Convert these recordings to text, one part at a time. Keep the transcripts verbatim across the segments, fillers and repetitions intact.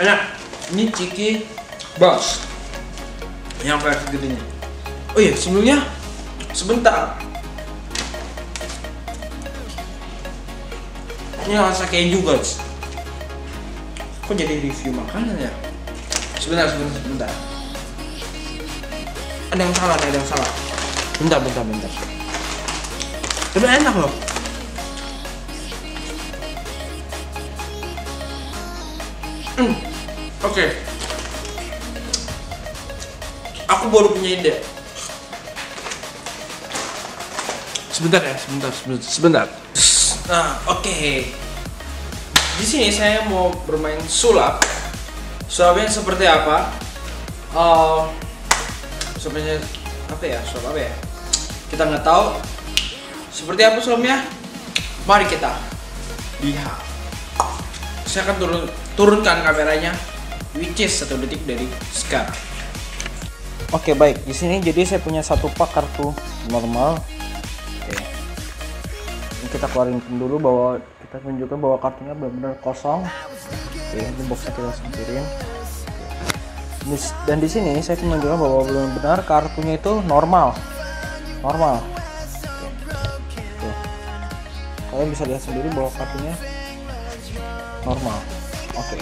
Enak. Ini Ciki Boss yang versi gedenya. Oh iya, sebelumnya sebentar. Ini rasa keju guys. Kok jadi review makanan ya? Sebentar, sebentar, sebentar. Ada yang salah, ada yang salah. Bentar, bentar, bentar. Tapi enak loh. Hmm, oke. Okay. Aku baru punya ide. Sebentar ya, sebentar, sebentar. sebentar. Nah, oke. Okay. Di sini saya mau bermain sulap. Sulapnya seperti apa? Uh, sulapnya apa ya? Sulap apa ya? Kita nggak tahu. Seperti apa sulapnya? Mari kita lihat. Saya akan turun, turunkan kameranya, which is satu detik dari sekarang. Oke, baik. Di sini jadi saya punya satu pak kartu normal. Oke. Ini kita keluarin dulu bahwa kita tunjukkan bahwa kartunya benar-benar kosong. Oke, ini boxnya kita singkirin. Dan di sini saya menunjukkan bahwa benar-benar kartunya itu normal, normal. Oke. Kalian bisa lihat sendiri bahwa kartunya normal. Oke.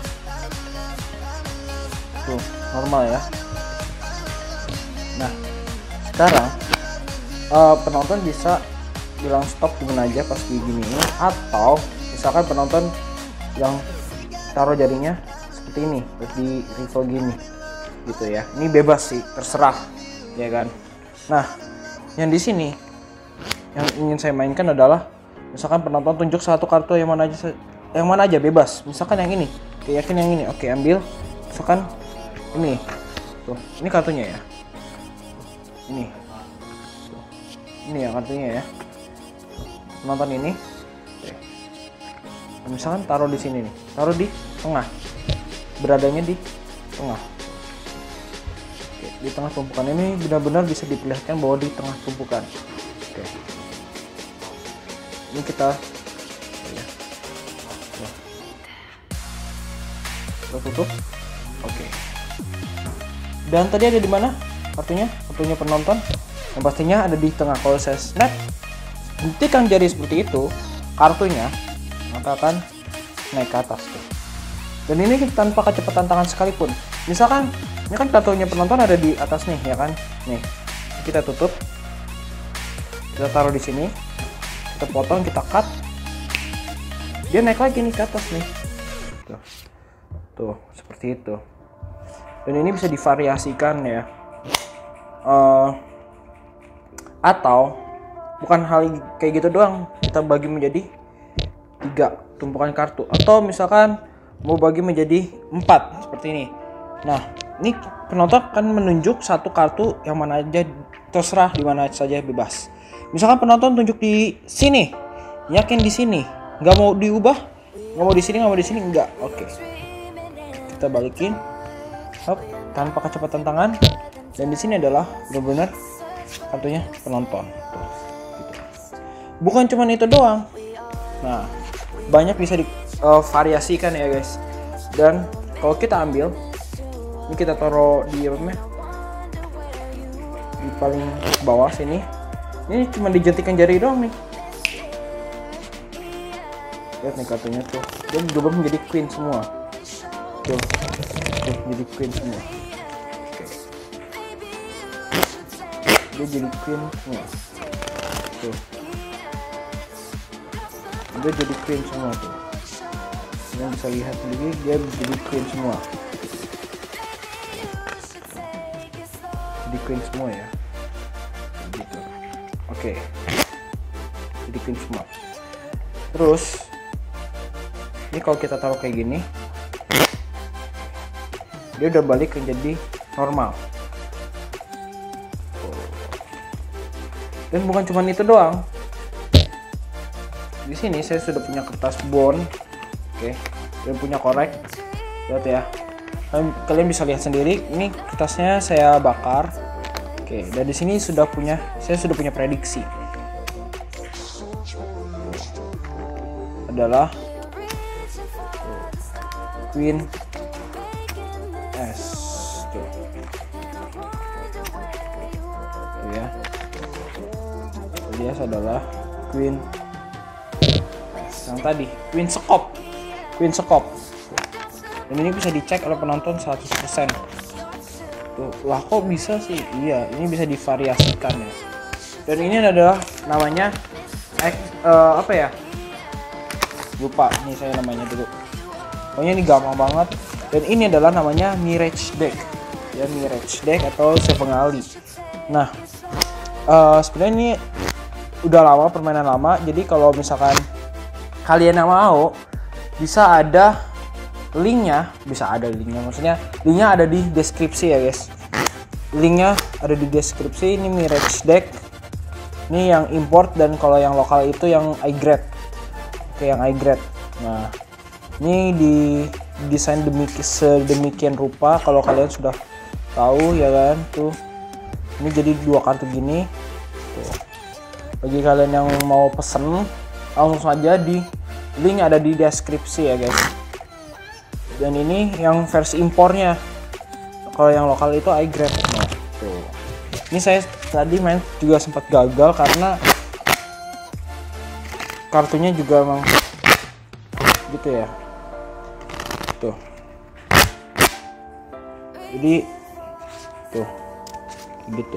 Tuh, normal ya. Nah, sekarang uh, penonton bisa bilang stop gimana aja pas begini, atau misalkan penonton yang taruh jarinya seperti ini terus di reveal gini gitu ya. Ini bebas sih, terserah ya kan. Nah, yang di sini yang ingin saya mainkan adalah misalkan penonton tunjuk satu kartu yang mana aja, yang mana aja bebas. Misalkan yang ini, oke, yakin yang ini, oke ambil. Misalkan ini, tuh, ini kartunya ya. Ini, tuh, ini ya kartunya ya. Nonton ini, oke. Misalkan taruh di sini nih, taruh di tengah, beradanya di tengah. Oke, di tengah tumpukan ini benar-benar bisa diperlihatkan bahwa di tengah tumpukan. Oke, ini kita, ya. Kita tutup. Oke. Dan tadi ada di mana kartunya? Kartunya penonton. Yang pastinya ada di tengah. Kalau saya snap, hentikan jari seperti itu, kartunya maka akan naik ke atas tuh. Dan ini tanpa kecepatan tangan sekalipun. Misalkan ini kan kartunya penonton ada di atas nih, ya kan? Nih, kita tutup. Kita taruh di sini. Kita potong, kita cut. Dia naik lagi nih ke atas nih. Tuh. Tuh, seperti itu. Dan ini bisa divariasikan ya. Uh, atau bukan hal kayak gitu doang, kita bagi menjadi tiga tumpukan kartu, atau misalkan mau bagi menjadi empat seperti ini. Nah, ini penonton kan menunjuk satu kartu yang mana aja, terserah di mana saja, bebas. Misalkan penonton tunjuk di sini, yakin di sini, nggak mau diubah, nggak mau di sini, nggak mau di sini, nggak. Oke, kita balikin, hop, tanpa kecepatan tangan. Dan di sini adalah benar-benar kartunya penonton. Tuh, gitu. Bukan cuma itu doang. Nah, banyak bisa divariasikan uh, ya guys. Dan kalau kita ambil, ini kita taruh di apa namanya? Di paling bawah sini. Ini cuma dijentikan jari doang nih. Lihat nih kartunya tuh. Dia berubah menjadi queen semua. Tuh, tuh jadi queen semua. Dia jadi queen semua. Tuh. Dia jadi queen semua tuh. Kalian bisa lihat sendiri, dia jadi queen semua. Jadi queen semua ya. Gitu. Oke. Jadi queen semua. Terus ini kalau kita taruh kayak gini, dia udah balik ke jadi normal. Dan bukan cuma itu doang. Di sini saya sudah punya kertas bond, oke, dan punya korek. Lihat ya, kalian, kalian bisa lihat sendiri. Ini kertasnya saya bakar, oke. Dan di sini sudah punya, saya sudah punya prediksi. Adalah Queen S. Tuh. Tuh ya. Dia adalah Queen yang tadi, Queen Sekop. Queen Sekop. Dan ini bisa dicek oleh penonton seratus persen. Tuh, lah kok bisa sih? Iya, ini bisa divariasikan ya. Dan ini adalah namanya eh, uh, apa ya? Lupa nih saya namanya dulu. Pokoknya ini gampang banget. Dan ini adalah namanya Mirage Deck. Ya, Mirage Deck atau Sevengali. Nah, uh, sebenarnya ini udah lama, permainan lama. Jadi kalau misalkan kalian yang mau, bisa ada linknya, bisa ada linknya. Maksudnya linknya ada di deskripsi ya guys. Linknya ada di deskripsi. Ini Mirage Deck. Ini yang import, dan kalau yang lokal itu yang iGrade. Oke, yang iGrade. Nah, ini di desain demikian sedemikian rupa. Kalau kalian sudah tahu ya kan, tuh. Ini jadi dua kartu gini. Tuh. Bagi kalian yang mau pesen, langsung saja di link ada di deskripsi ya guys. Dan ini yang versi impornya. Kalau yang lokal itu iGrade. Nah, tuh. Ini saya tadi main juga sempat gagal karena kartunya juga emang gitu ya. Tuh. Jadi tuh gitu.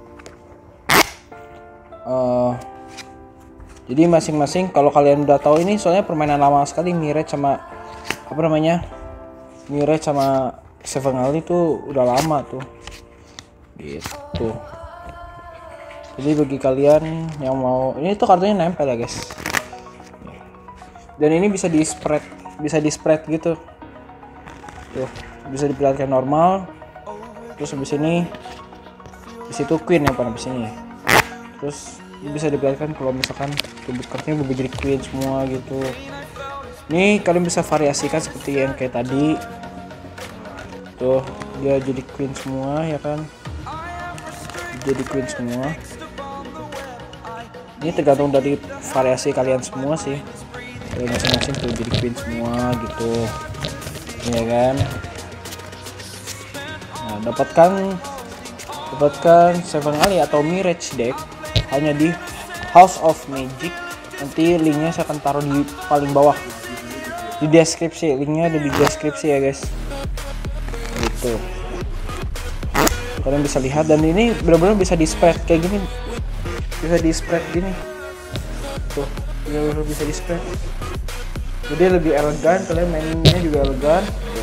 Uh, jadi masing-masing, kalau kalian udah tahu, ini soalnya permainan lama sekali, Mirage sama apa namanya, Mirage sama Sevengali tuh udah lama tuh gitu. Jadi bagi kalian yang mau, ini tuh kartunya nempel ya guys. Dan ini bisa di spread, bisa di spread gitu tuh, bisa diperlihatkan normal. Terus habis ini di situ Queen yang pada sini. Terus bisa diperlihatkan kalau misalkan kartunya berubah jadi Queen semua gitu. Ini kalian bisa variasikan seperti yang kayak tadi. Tuh, dia jadi Queen semua ya kan. Jadi Queen semua. Ini tergantung dari variasi kalian semua sih. Dari masing-masing tuh jadi Queen semua gitu. Ya kan. Nah, dapatkan dapatkan Sevengali atau Mirage Deck hanya di House of Magic. Nanti linknya saya akan taruh di paling bawah di deskripsi. Linknya ada di deskripsi ya guys. Gitu. Kalian bisa lihat, dan ini benar-benar bisa di spread kayak gini. Bisa di spread gini. Tuh, benar-benar bisa di spread. Jadi lebih elegan, kalian mainnya juga elegan. Tuh.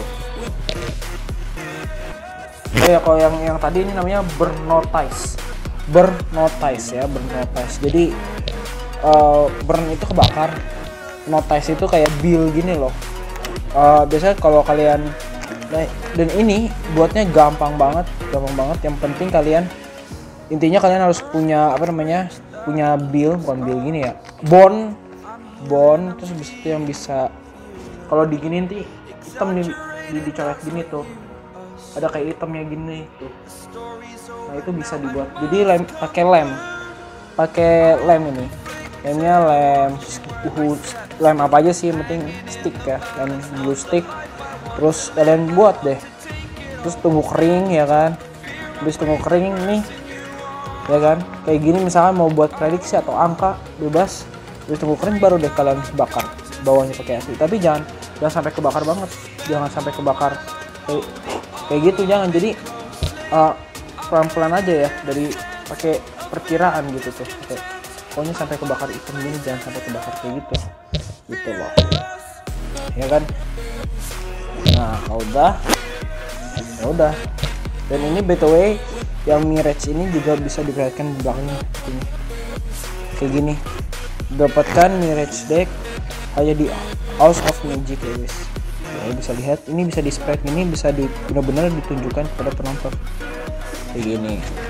Oh ya, kalau yang yang tadi ini namanya Burnotize. Burnotize ya, Burnotize. Jadi uh, burn itu kebakar. Notice itu kayak bill gini loh. Uh, biasanya kalau kalian, nah, dan ini buatnya gampang banget, gampang banget. Yang penting kalian, intinya kalian harus punya apa namanya, punya bill, bukan bill gini ya, bond, bond. Terus habis itu yang bisa, kalau diginiin nanti hitam nih, di dicoret gini tuh, ada kayak hitamnya gini tuh. Nah itu bisa dibuat. Jadi lem, pakai lem, pakai lem ini. Lemnya lem, uh, lem apa aja sih, yang penting stick ya, lem glue stick. Terus kalian buat deh, terus tunggu kering ya kan. Habis tunggu kering nih ya kan, kayak gini misalkan mau buat prediksi atau angka bebas. Habis tunggu kering baru deh kalian bakar bawahnya pakai api. Tapi jangan jangan sampai kebakar banget, jangan sampai kebakar kayak, kayak gitu, jangan. Jadi uh, pelan-pelan aja ya, dari pakai perkiraan gitu tuh. Oke. Pokoknya sampai kebakar hitam gini, jangan sampai kebakar kayak gitu. Gitu loh. Ya kan? Nah, kalau udah, ya udah. Dan ini by the way, yang Mirage ini juga bisa diperlihatkan di belakangnya ini. Kayak gini. Dapatkan Mirage Deck hanya di House of Magic ya guys. Ya, bisa lihat, ini bisa di spread gini, bisa di, benar-benar ditunjukkan kepada penonton. Kayak gini.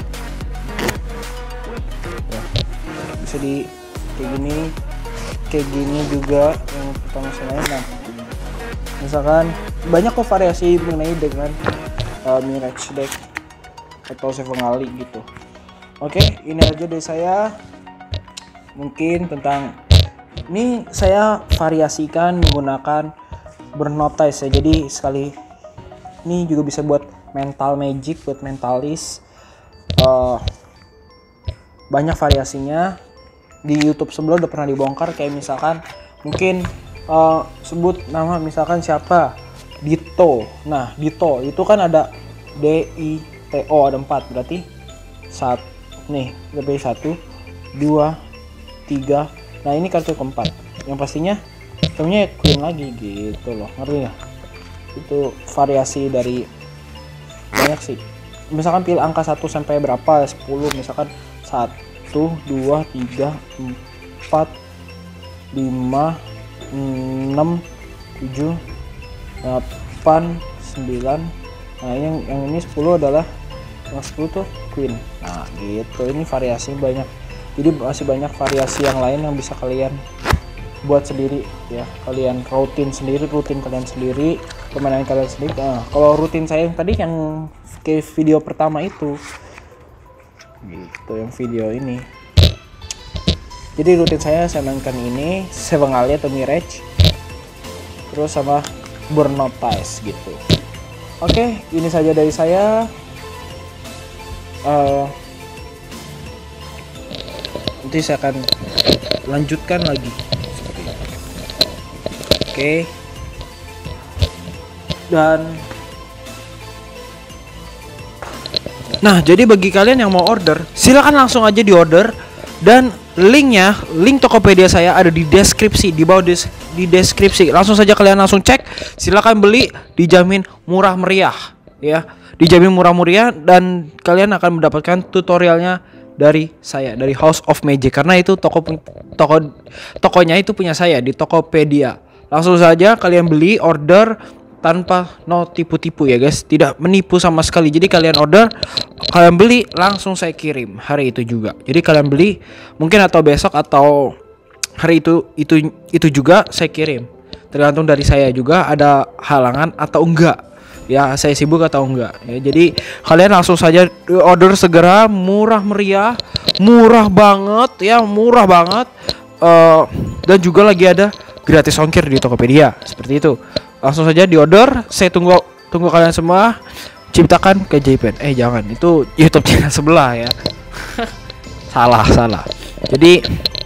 Ya. Bisa di kayak gini, kayak gini juga yang pertama saya. Nah, misalkan banyak kok variasi mengenai dengan uh, Mirage Deck atau Sevengali gitu. Oke, ini aja dari saya. Mungkin tentang ini saya variasikan menggunakan Burnotize ya. Jadi sekali Ini juga bisa buat mental magic, buat mentalis. Uh, banyak variasinya. Di YouTube sebelum udah pernah dibongkar, kayak misalkan mungkin uh, sebut nama misalkan siapa, Dito. Nah, Dito itu kan ada D I T O, ada empat, berarti satu nih, lebih satu, dua, tiga. Nah, ini kartu keempat. Yang pastinya namanya Queen lagi gitu loh, ngerti ya? Itu variasi dari banyak sih. Misalkan pilih angka satu sampai berapa, sepuluh misalkan satu, dua, tiga, empat, lima, enam, tujuh, delapan, sembilan. Nah, yang yang ini sepuluh adalah yang sepuluh tuh Queen. Nah, gitu. Ini variasi banyak. Jadi masih banyak variasi yang lain yang bisa kalian buat sendiri ya. Kalian rutin sendiri, rutin kalian sendiri, permainan kalian sendiri. Nah, kalau rutin saya yang tadi yang kayak video pertama itu gitu, yang video ini. Jadi rutin saya saya mainkan ini Sevengali atau Mirage, terus sama Burnout Ties gitu. Oke, ini saja dari saya. Uh, nanti saya akan lanjutkan lagi. Oke. Dan nah, jadi bagi kalian yang mau order, silakan langsung aja di order, dan linknya, link Tokopedia saya ada di deskripsi, di bawah des, di deskripsi. Langsung saja kalian langsung cek, silakan beli, dijamin murah meriah ya, dijamin murah meriah, dan kalian akan mendapatkan tutorialnya dari saya, dari House of Magic, karena itu toko toko tokonya itu punya saya di Tokopedia. Langsung saja kalian beli, order tanpa no tipu-tipu ya guys, tidak menipu sama sekali. Jadi kalian order, kalian beli, langsung saya kirim hari itu juga. Jadi kalian beli mungkin atau besok atau hari itu itu itu juga saya kirim. Tergantung dari saya juga ada halangan atau enggak. Ya, saya sibuk atau enggak ya. Jadi kalian langsung saja order segera, murah meriah, murah banget ya, murah banget. Uh, dan juga lagi ada gratis ongkir di Tokopedia, seperti itu. Langsung saja di order, saya tunggu tunggu kalian semua. Ciptakan K J Pen. Eh jangan, itu YouTube channel sebelah ya. salah salah. Jadi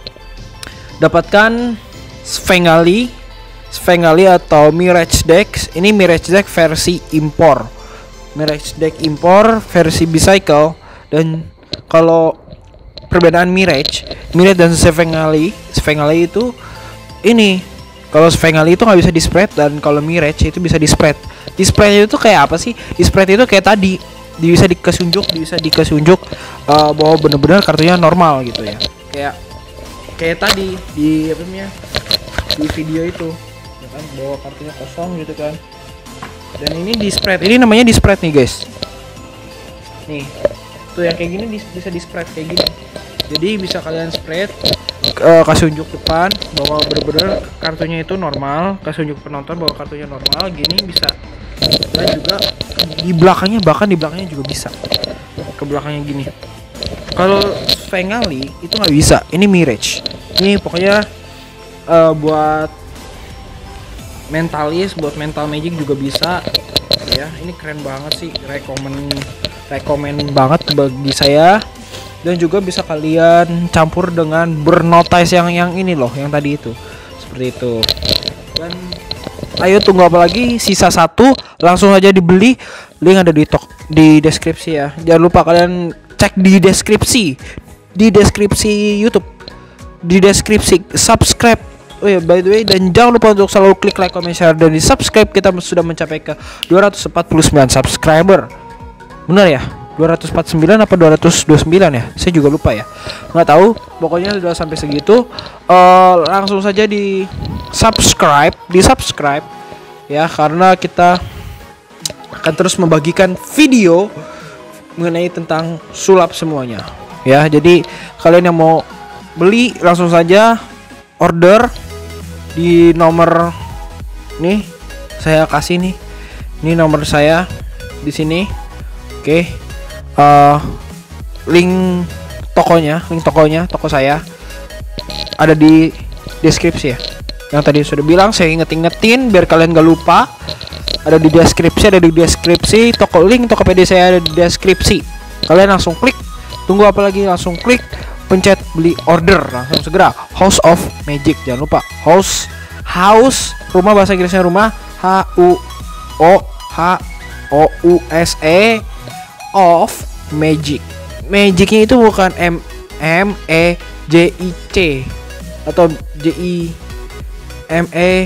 dapatkan Svengali, Svengali atau Mirage Deck. Ini Mirage Deck versi impor. Mirage Deck impor versi Bicycle. Dan kalau perbedaan Mirage, Mirage dan Svengali, Svengali itu ini. Kalau Svengali itu nggak bisa di spread, dan kalau Mirage itu bisa di spread. Di spread itu kayak apa sih? Di spread itu kayak tadi, bisa dikesunjuk, bisa dikesunjuk uh, bahwa bener-bener kartunya normal gitu ya. Kayak kayak tadi di apa namanya? Di video itu, ya kan, bahwa kartunya kosong gitu kan. Dan ini di spread. Ini namanya di spread nih guys. Nih, tuh yang kayak gini bisa di spread kayak gini. Jadi bisa kalian spread, uh, kasih unjuk depan bahwa bener-bener kartunya itu normal, kasih unjuk penonton bahwa kartunya normal, gini bisa. Dan juga di belakangnya, bahkan di belakangnya juga bisa. Ke belakangnya gini. Kalau Svengali itu nggak bisa. Ini Mirage. Ini pokoknya uh, buat mentalis, buat mental magic juga bisa. Ya, ini keren banget sih. Rekomen, rekomen banget bagi saya. Dan juga bisa kalian campur dengan Burnout Ties yang yang ini loh, yang tadi itu. Seperti itu. Dan ayo tunggu apa lagi? Sisa satu, langsung aja dibeli. Link ada di tok di deskripsi ya. Jangan lupa kalian cek di deskripsi. Di deskripsi YouTube. Di deskripsi subscribe. Oh ya, by the way, dan jangan lupa untuk selalu klik like, comment, share, dan di subscribe. Kita sudah mencapai ke dua ratus empat puluh sembilan subscriber. Benar ya? dua ratus empat puluh sembilan apa dua ratus dua puluh sembilan ya? Saya juga lupa ya. Nggak tahu, pokoknya sudah sampai segitu. Uh, langsung saja di subscribe, di subscribe ya, karena kita akan terus membagikan video mengenai tentang sulap semuanya ya. Jadi kalian yang mau beli langsung saja order di nomor nih, saya kasih nih. Ini nomor saya di sini. Oke. Uh, link tokonya, link tokonya, toko saya ada di deskripsi ya. Yang tadi sudah bilang, saya inget-ingetin biar kalian gak lupa. ada di deskripsi, ada di deskripsi. Toko link Tokopedia saya ada di deskripsi. Kalian langsung klik. Tunggu apa lagi? Langsung klik, pencet beli order langsung segera. House of Magic, jangan lupa. House House rumah, bahasa Inggrisnya rumah, H U O H O U S E of Magic. Magicnya itu bukan M M E J I C atau J I M E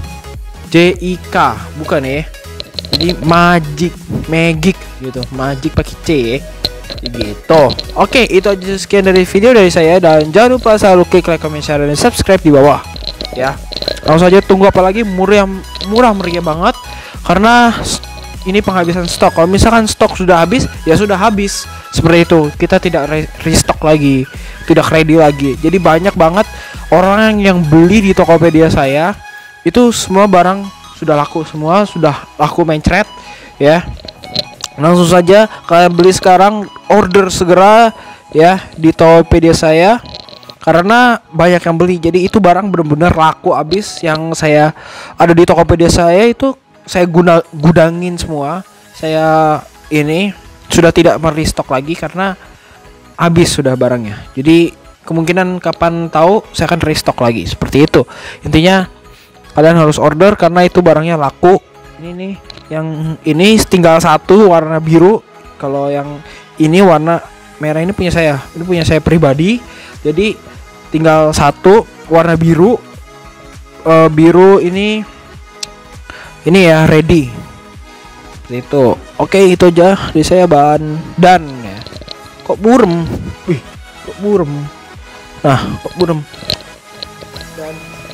J I K, bukan ya. Jadi magic, magic gitu, magic pakai C ya. Gitu. Oke, itu aja sekian dari video dari saya, dan jangan lupa selalu klik like, comment, share, dan subscribe di bawah ya. Langsung saja, tunggu apa lagi? Murah murah meriah banget karena ini penghabisan stok. Kalau misalkan stok sudah habis, ya sudah habis. Seperti itu. Kita tidak re restock lagi, tidak ready lagi. Jadi banyak banget orang yang beli di Tokopedia saya. Itu semua barang sudah laku semua, sudah laku mencret ya. Langsung saja kalian beli sekarang, order segera ya di Tokopedia saya. Karena banyak yang beli. Jadi itu barang benar-benar laku habis. Yang saya ada di Tokopedia saya itu saya guna gudangin semua. Saya ini sudah tidak merestock lagi karena habis sudah barangnya. Jadi kemungkinan kapan tahu saya akan restock lagi, seperti itu. Intinya kalian harus order karena itu barangnya laku. Ini nih, yang ini tinggal satu warna biru. Kalau yang ini warna merah ini punya saya. Ini punya saya pribadi. Jadi tinggal satu warna biru. Uh, biru ini ini ya, ready. Itu. Oke, itu aja dari saya, bahan dan ya. Kok burem? Wih, kok burem? Nah, kok burem? Dan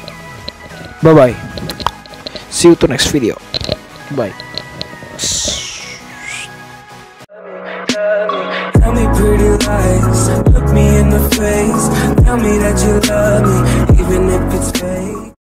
bye bye. See you to next video. Bye. Tell me pretty lies, look me in the face, tell me that you love me, even if it's fake.